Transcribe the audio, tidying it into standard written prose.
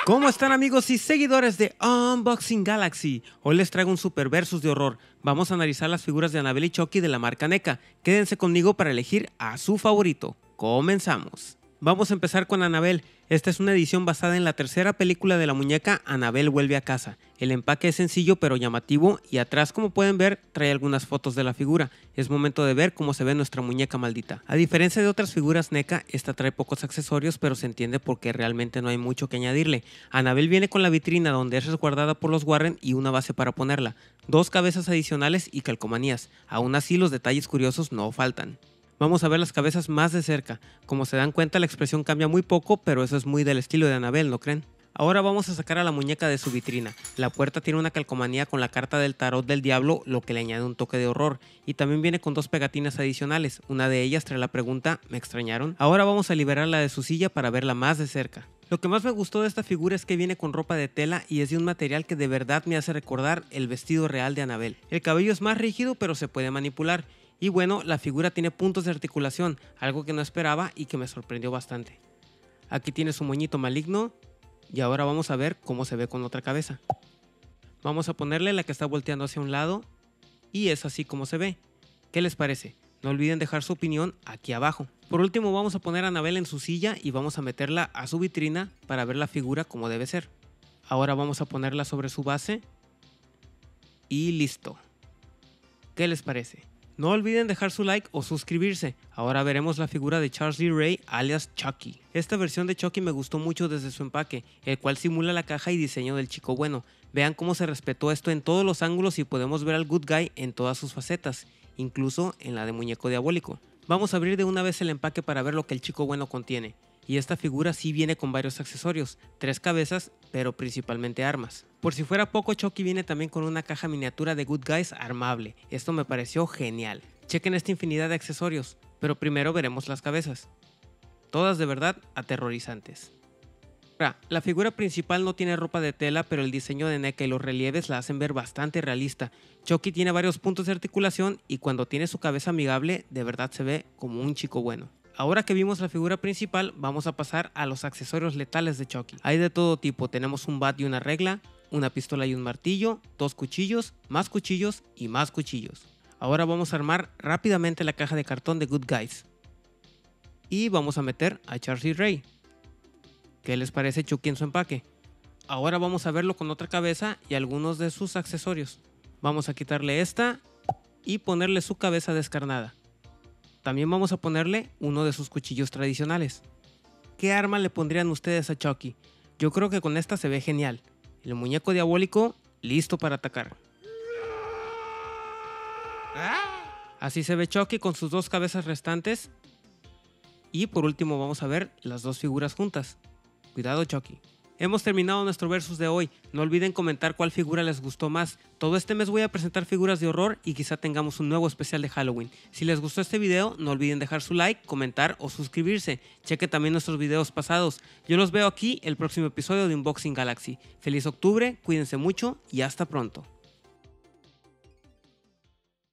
¿Cómo están, amigos y seguidores de Unboxing Galaxy? Hoy les traigo un super versus de horror. Vamos a analizar las figuras de Annabelle y Chucky de la marca NECA. Quédense conmigo para elegir a su favorito. Comenzamos. Vamos a empezar con Annabelle. Esta es una edición basada en la tercera película de la muñeca Annabelle vuelve a casa. El empaque es sencillo pero llamativo y atrás, como pueden ver, trae algunas fotos de la figura. Es momento de ver cómo se ve nuestra muñeca maldita. A diferencia de otras figuras NECA, esta trae pocos accesorios, pero se entiende porque realmente no hay mucho que añadirle. Annabelle viene con la vitrina donde es resguardada por los Warren y una base para ponerla, 2 cabezas adicionales y calcomanías. Aún así, los detalles curiosos no faltan. Vamos a ver las cabezas más de cerca. Como se dan cuenta, la expresión cambia muy poco, pero eso es muy del estilo de Annabelle, ¿no creen? Ahora vamos a sacar a la muñeca de su vitrina. La puerta tiene una calcomanía con la carta del tarot del diablo, lo que le añade un toque de horror. Y también viene con 2 pegatinas adicionales. Una de ellas trae la pregunta ¿me extrañaron? Ahora vamos a liberarla de su silla para verla más de cerca. Lo que más me gustó de esta figura es que viene con ropa de tela y es de un material que de verdad me hace recordar el vestido real de Annabelle. El cabello es más rígido, pero se puede manipular. Y bueno, la figura tiene puntos de articulación, algo que no esperaba y que me sorprendió bastante. Aquí tiene su moñito maligno y ahora vamos a ver cómo se ve con otra cabeza. Vamos a ponerle la que está volteando hacia un lado y es así como se ve. ¿Qué les parece? No olviden dejar su opinión aquí abajo. Por último, vamos a poner a Annabelle en su silla y vamos a meterla a su vitrina para ver la figura como debe ser. Ahora vamos a ponerla sobre su base y listo. ¿Qué les parece? No olviden dejar su like o suscribirse. Ahora veremos la figura de Charles Lee Ray alias Chucky. Esta versión de Chucky me gustó mucho desde su empaque, el cual simula la caja y diseño del chico bueno. Vean cómo se respetó esto en todos los ángulos y podemos ver al Good Guy en todas sus facetas, incluso en la de muñeco diabólico. Vamos a abrir de una vez el empaque para ver lo que el chico bueno contiene. Y esta figura sí viene con varios accesorios, 3 cabezas, pero principalmente armas. Por si fuera poco, Chucky viene también con una caja miniatura de Good Guys armable. Esto me pareció genial. Chequen esta infinidad de accesorios, pero primero veremos las cabezas. Todas de verdad aterrorizantes. Ahora, la figura principal no tiene ropa de tela, pero el diseño de NECA y los relieves la hacen ver bastante realista. Chucky tiene varios puntos de articulación y cuando tiene su cabeza amigable, de verdad se ve como un chico bueno. Ahora que vimos la figura principal, vamos a pasar a los accesorios letales de Chucky. Hay de todo tipo, tenemos un bat y una regla, una pistola y un martillo, 2 cuchillos y más cuchillos. Ahora vamos a armar rápidamente la caja de cartón de Good Guys. Y vamos a meter a Charles Lee Ray. ¿Qué les parece Chucky en su empaque? Ahora vamos a verlo con otra cabeza y algunos de sus accesorios. Vamos a quitarle esta y ponerle su cabeza descarnada. También vamos a ponerle uno de sus cuchillos tradicionales. ¿Qué arma le pondrían ustedes a Chucky? Yo creo que con esta se ve genial. El muñeco diabólico listo para atacar. Así se ve Chucky con sus 2 cabezas restantes. Y por último vamos a ver las 2 figuras juntas. Cuidado, Chucky. Hemos terminado nuestro versus de hoy. No olviden comentar cuál figura les gustó más. Todo este mes voy a presentar figuras de horror y quizá tengamos un nuevo especial de Halloween. Si les gustó este video, no olviden dejar su like, comentar o suscribirse. Cheque también nuestros videos pasados. Yo los veo aquí el próximo episodio de Unboxing Galaxy. Feliz octubre, cuídense mucho y hasta pronto.